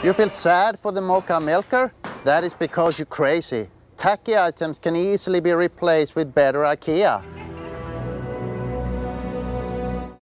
You feel sad for the Mocha Milker? That is because you're crazy. Tacky items can easily be replaced with better IKEA.